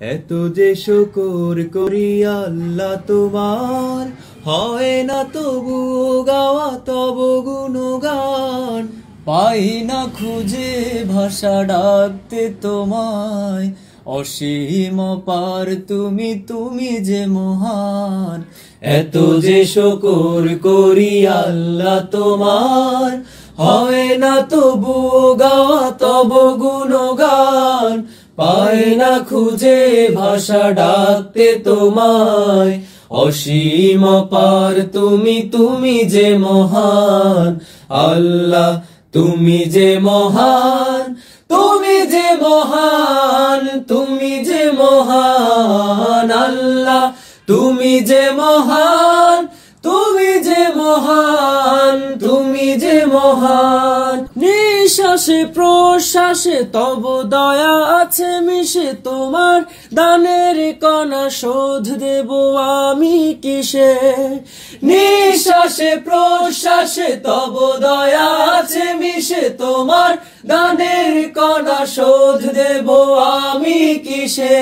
এত যে শুকর করি আল্লাহ তোমার, হয় না তবু গাওয়া তব গুণগান। পাই না খুঁজে ভাষা ডাকতে তোমায়, অসীম পার তুমি, তুমি যে মহান। এত যে শুকর করি আল্লাহ তোমার, হয় না তবু গাওয়া তব গুণগান। পাই না খুঁজে ভাষা ডাকতে তোমায়, অসীম পার তুমি, তুমি যে মহান। আল্লাহ তুমি যে মহান, তুমি যে মহান, তুমি যে মহান। আল্লাহ তুমি যে মহান, তুমি যে মহান, তুমি যে মহান। নিঃশ্বাসে প্রশ্বাসে তব দয়া আছে মিশে, তোমার দানের কণা শোধ দেব আমি কিসে। নিঃশ্বাসে প্রশ্বাসে তব দয়া আছে মিশে, তোমার দানের কণা শোধ দেব আমি কিসে।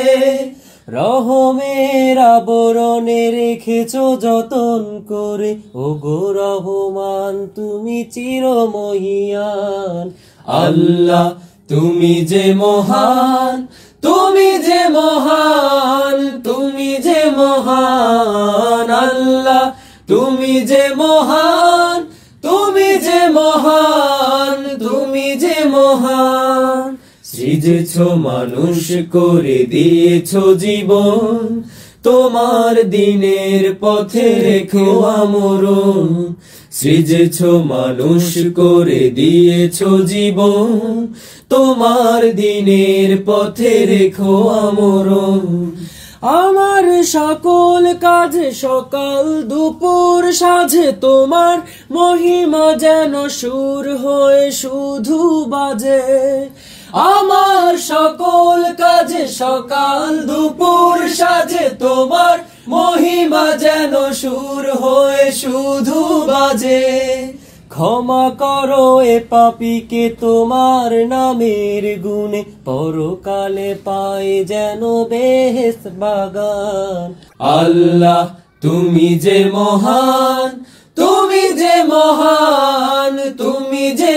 রহমের আবরণে রেখেছ যতন করে, ওগো রহমান তুমি চিরমহিয়ান। আল্লাহ তুমি যে মহান, তুমি যে মহান, তুমি যে মহান। আল্লাহ তুমি যে মহান, তুমি যে মহান, তুমি যে মহান। সৃজেছ মানুষ করে দিয়েছ জীবন, তোমার দিনের পথে রেখো আমরণ। সৃজেছ মানুষ করে দিয়েছ জীবন, তোমার দিনের পথে রেখো আমরণ। আমার সকল কাজে সকাল দুপুর সাঁঝে, তোমার মহিমা যেন সুর হয়ে শুধু বাজে। আমার সকল কাজে সকাল দুপুর সাঁঝে, তোমার মহিমা যেন সুর হয়ে শুধু বাজে। ক্ষমা করো এ পাপীকে তোমার নামের গুণে, পরকালে পায় যেন বেহেশত বাগান। আল্লাহ তুমি যে মহান, তুমি যে মহান, তুমি যে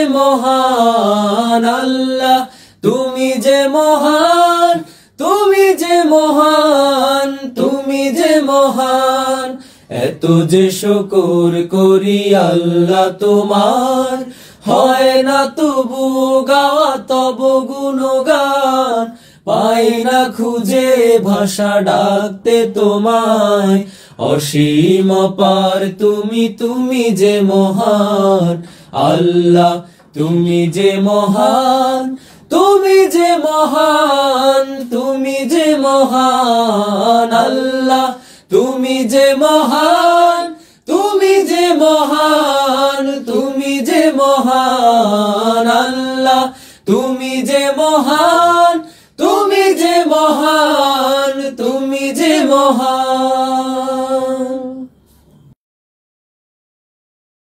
মহান। আল্লাহ তুমি যে মহান, তুমি যে মহান, তুমি যে মহান। এত যে শুকর করি আল্লাহ তোমার, হয় না তবু গাওয়া তব গুণগান। পাই না খুঁজে ভাষা ডাকতে তোমায়, অসীম পার তুমি, তুমি যে মহান। আল্লাহ তুমি যে মহান, তুমি যে মহান, তুমি যে মহান। আল্লাহ তুমি যে মহান, তুমি যে মহান, তুমি যে মহান। আল্লাহ তুমি যে মহান, তুমি যে মহান, তুমি যে মহান।